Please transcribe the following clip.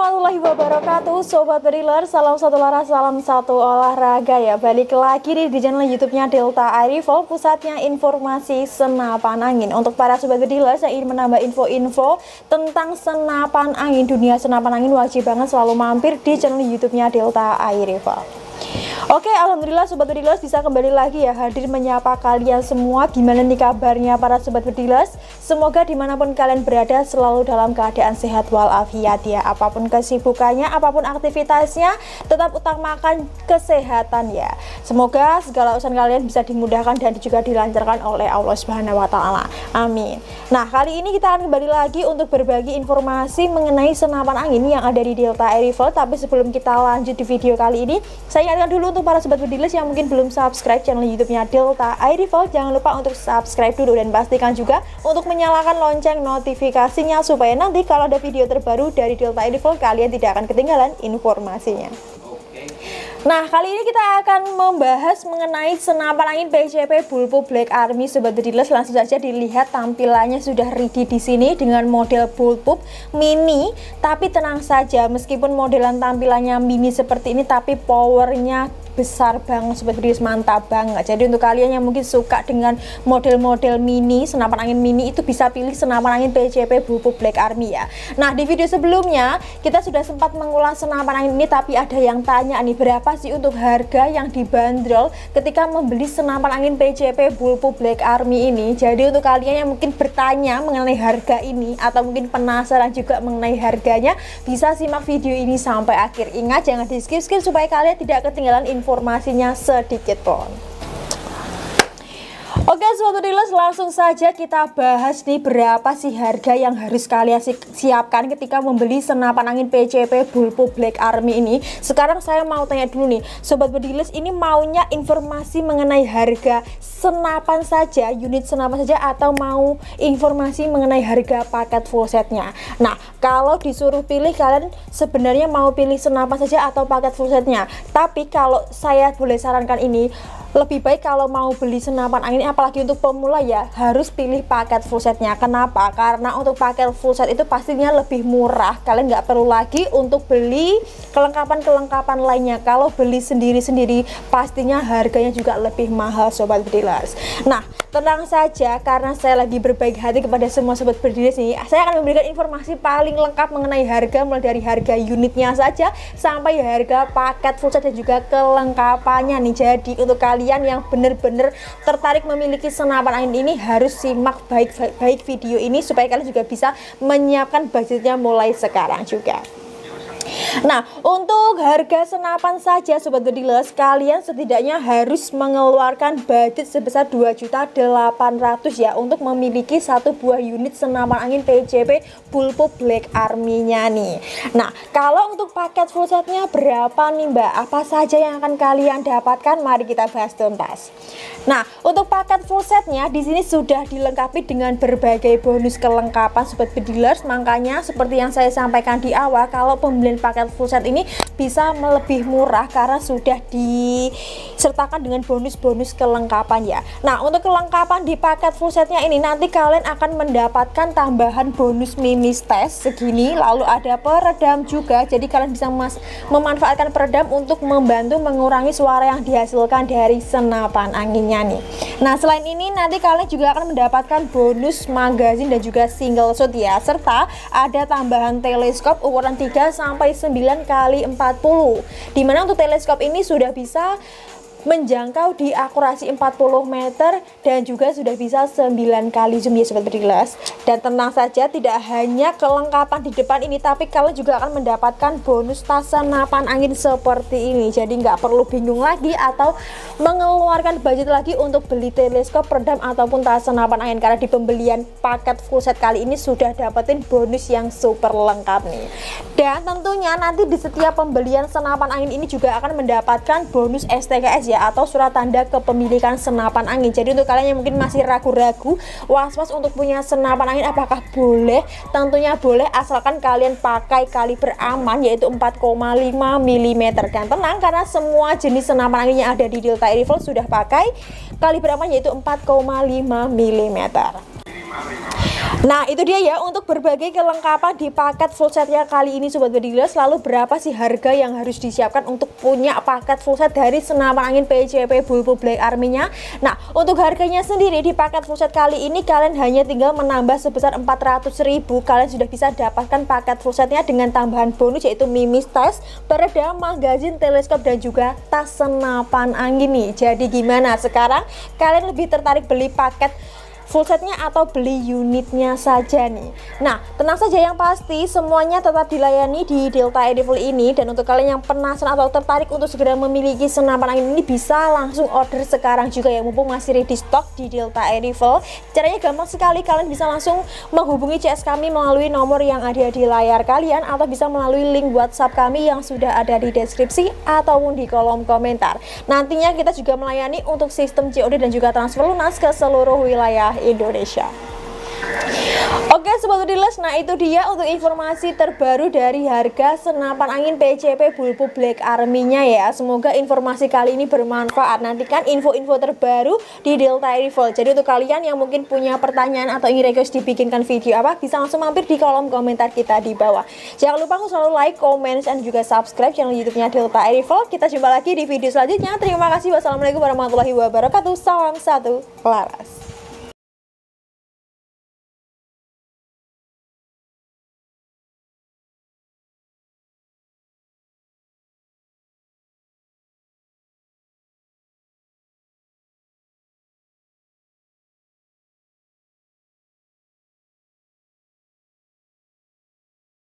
warahmatullahi wabarakatuh, Sobat Beriler. Salam satu laras, salam satu olahraga ya. Balik lagi nih di channel YouTube-nya Delta Air Rifle, pusatnya informasi senapan angin. Untuk para Sobat Beriler, saya ingin menambah info-info tentang senapan angin. Dunia senapan angin wajib banget selalu mampir di channel YouTube-nya Delta Air Rifle. Oke, alhamdulillah Sobat Bedilas bisa kembali lagi ya, hadir menyapa kalian semua. Gimana nih kabarnya para Sobat Bedilas? Semoga dimanapun kalian berada selalu dalam keadaan sehat walafiat ya. Apapun kesibukannya, apapun aktivitasnya, tetap utamakan kesehatan ya. Semoga segala urusan kalian bisa dimudahkan dan juga dilancarkan oleh Allah Subhanahu wa Ta'ala. Amin. Nah, kali ini kita akan kembali lagi untuk berbagi informasi mengenai senapan angin yang ada di Delta Air Rifle. Tapi sebelum kita lanjut di video kali ini, saya ingatkan dulu untuk para Sobat Bedilas yang mungkin belum subscribe channel YouTube-nya Delta Air Rifle, jangan lupa untuk subscribe dulu dan pastikan juga untuk menyalakan lonceng notifikasinya supaya nanti kalau ada video terbaru dari Delta Air Rifle kalian tidak akan ketinggalan informasinya. Nah, kali ini kita akan membahas mengenai senapan angin PCP Bullpup Black Army. Sobat Bedilas, langsung saja dilihat tampilannya sudah ready di sini dengan model Bullpup mini. Tapi tenang saja, meskipun modelan tampilannya mini seperti ini, tapi powernya besar banget Sobat Bedilas, mantap banget. Jadi untuk kalian yang mungkin suka dengan model-model mini, senapan angin mini, itu bisa pilih senapan angin PCP Bullpup Black Army ya. Nah, di video sebelumnya kita sudah sempat mengulas senapan angin ini, tapi ada yang tanya nih, berapa sih untuk harga yang dibanderol ketika membeli senapan angin PCP Bullpup Black Army ini. Jadi untuk kalian yang mungkin bertanya mengenai harga ini atau mungkin penasaran juga mengenai harganya, bisa simak video ini sampai akhir. Ingat, jangan di skip-skip supaya kalian tidak ketinggalan informasinya sedikit pun. Oke Sobat Bedilas, langsung saja kita bahas nih berapa sih harga yang harus kalian siapkan ketika membeli senapan angin PCP Bullpup Black Army ini. Sekarang saya mau tanya dulu nih Sobat Bedilas, ini maunya informasi mengenai harga senapan saja, unit senapan saja, atau mau informasi mengenai harga paket full setnya? Nah, kalau disuruh pilih, kalian sebenarnya mau pilih senapan saja atau paket full setnya? Tapi kalau saya boleh sarankan ini, lebih baik kalau mau beli senapan angin, apalagi untuk pemula ya, harus pilih paket full setnya. Kenapa? Karena untuk paket full set itu pastinya lebih murah. Kalian nggak perlu lagi untuk beli kelengkapan-kelengkapan lainnya. Kalau beli sendiri-sendiri pastinya harganya juga lebih mahal Sobat Bedilas. Nah, tenang saja, karena saya lagi berbaik hati kepada semua Sobat Bedilas ini, saya akan memberikan informasi paling lengkap mengenai harga, mulai dari harga unitnya saja sampai harga paket full set dan juga kelengkapannya nih. Jadi untuk kalian yang benar-benar tertarik memiliki senapan angin ini, harus simak baik video ini supaya kalian juga bisa menyiapkan budgetnya mulai sekarang juga. Nah, untuk harga senapan saja Sobat Bedilas, kalian setidaknya harus mengeluarkan budget sebesar 2.800.000 ya untuk memiliki satu buah unit senapan angin PCP Bullpup Black Army-nya nih. Nah, kalau untuk paket full setnya berapa nih Mbak? Apa saja yang akan kalian dapatkan? Mari kita bahas tuntas. Nah, untuk paket full setnya di sini sudah dilengkapi dengan berbagai bonus kelengkapan Sobat Bedilas. Makanya seperti yang saya sampaikan di awal, kalau pembelian paket full set ini bisa lebih murah karena sudah disertakan dengan bonus-bonus kelengkapan ya. Nah, untuk kelengkapan di paket full setnya ini, nanti kalian akan mendapatkan tambahan bonus mimis test segini, lalu ada peredam juga. Jadi kalian bisa memanfaatkan peredam untuk membantu mengurangi suara yang dihasilkan dari senapan anginnya nih. Nah, selain ini nanti kalian juga akan mendapatkan bonus magazin dan juga single shot ya, serta ada tambahan teleskop ukuran 3 sampai 9x40, dimana untuk teleskop ini sudah bisa menjangkau di akurasi 40 meter dan juga sudah bisa 9 kali zoom ya Sobat Bedilas. Dan tenang saja, tidak hanya kelengkapan di depan ini, tapi kalian juga akan mendapatkan bonus tas senapan angin seperti ini. Jadi nggak perlu bingung lagi atau mengeluarkan budget lagi untuk beli teleskop, peredam ataupun tas senapan angin, karena di pembelian paket full set kali ini sudah dapetin bonus yang super lengkap nih. Dan tentunya nanti di setiap pembelian senapan angin ini juga akan mendapatkan bonus STKS ya, atau surat tanda kepemilikan senapan angin. Jadi untuk kalian yang mungkin masih ragu-ragu, was-was untuk punya senapan angin apakah boleh? Tentunya boleh, asalkan kalian pakai kaliber aman yaitu 4,5 mm. Dan tenang, karena semua jenis senapan angin yang ada di Delta Air Rifle sudah pakai kaliber aman yaitu 4,5 mm. Nah itu dia ya untuk berbagai kelengkapan di paket full setnya kali ini Sobat Bedilas. Lalu berapa sih harga yang harus disiapkan untuk punya paket full set dari senapan angin PCP Bulbul Black Army-nya? Nah untuk harganya sendiri di paket full set kali ini kalian hanya tinggal menambah sebesar 400.000. Kalian sudah bisa dapatkan paket full setnya dengan tambahan bonus yaitu mimis tas, peredam, magazin, teleskop dan juga tas senapan angin nih. Jadi gimana sekarang kalian lebih tertarik beli paket full setnya atau beli unitnya saja nih? Nah tenang saja, yang pasti semuanya tetap dilayani di Delta Air Rifle ini. Dan untuk kalian yang penasaran atau tertarik untuk segera memiliki senapan angin ini, bisa langsung order sekarang juga ya, mumpung masih ready stock di Delta Air Rifle. Caranya gampang sekali, kalian bisa langsung menghubungi CS kami melalui nomor yang ada di layar kalian, atau bisa melalui link WhatsApp kami yang sudah ada di deskripsi ataupun di kolom komentar. Nantinya kita juga melayani untuk sistem COD dan juga transfer lunas ke seluruh wilayah Indonesia. Oke Sobat Bedilas, nah itu dia untuk informasi terbaru dari harga senapan angin PCP Bulbul Black Army-nya ya. Semoga informasi kali ini bermanfaat. Nantikan info-info terbaru di Delta Air Rifle. Jadi untuk kalian yang mungkin punya pertanyaan atau ingin request dibikinkan video apa, bisa langsung mampir di kolom komentar kita di bawah. Jangan lupa untuk selalu like, comment, dan juga subscribe channel YouTube-nya Delta Air Rifle. Kita jumpa lagi di video selanjutnya. Terima kasih. Wassalamualaikum warahmatullahi wabarakatuh. Salam satu Laras.